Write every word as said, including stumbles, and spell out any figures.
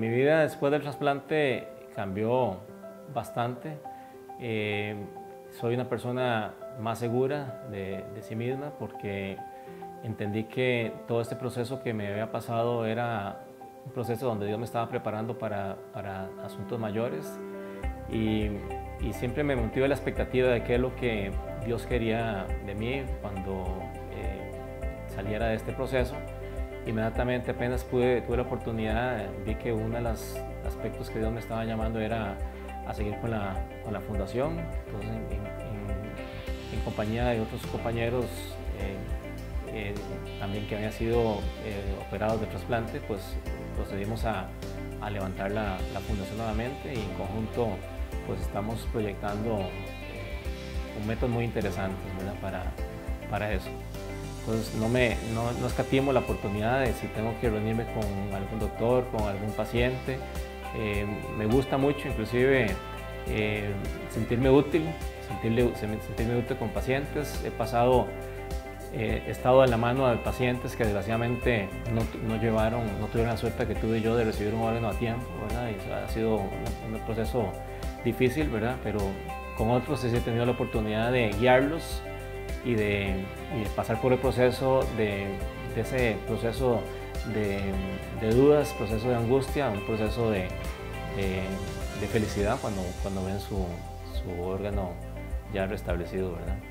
mi vida después del trasplante cambió bastante. Eh, soy una persona más segura de, de sí misma porque entendí que todo este proceso que me había pasado era un proceso donde Dios me estaba preparando para, para asuntos mayores y, y siempre me motiva la expectativa de qué es lo que Dios quería de mí cuando eh, saliera de este proceso. Inmediatamente apenas pude, tuve la oportunidad, vi que uno de los aspectos que Dios me estaba llamando era a seguir con la, con la fundación. Entonces, en, en, en compañía de otros compañeros eh, eh, también que habían sido eh, operados de trasplante, pues procedimos a, a levantar la, la fundación nuevamente y en conjunto pues estamos proyectando eh, un método muy interesante, ¿verdad? Para, para eso. Entonces no, me, no, no escatimo la oportunidad de si tengo que reunirme con algún doctor, con algún paciente. Eh, me gusta mucho inclusive eh, sentirme útil, sentirle, sentirme útil con pacientes. He pasado, eh, he estado en la mano de pacientes que desgraciadamente no, no, llevaron, no tuvieron la suerte que tuve yo de recibir un órgano a tiempo, ¿verdad? Y ha sido un, un proceso difícil, ¿verdad? Pero con otros sí he tenido la oportunidad de guiarlos y de, y de pasar por el proceso de, de ese proceso de, de dudas, proceso de angustia, un proceso de, de, de felicidad cuando, cuando ven su, su órgano ya restablecido, ¿verdad?